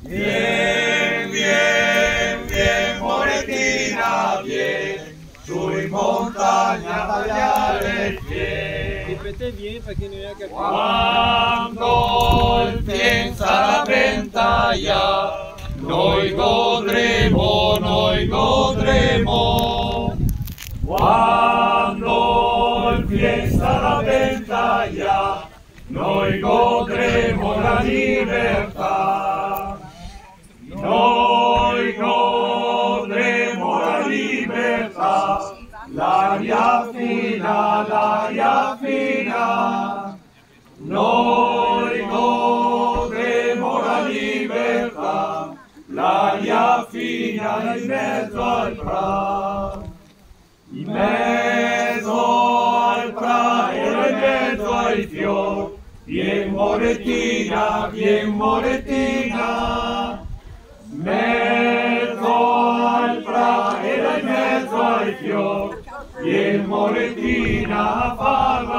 Bien, bien, bien, Moretina, bien, sui montaña tagliare il pie. Ripete bien para que no haya que Quando il pien sarà ben tagliato, noi godremo, noi godremo. Quando il pien sarà ben tagliato, noi godremo la libertà. Noi godremo la libertà, l'aria fina, l'aria fina. Noi godremo la libertà, l'aria fina in mezzo al pra. In mezzo al pra e in mezzo ai fiori, vien Moretina, vien Moretina. In mezzo al pra e in mezzo ai fiori, vien Moretina a farla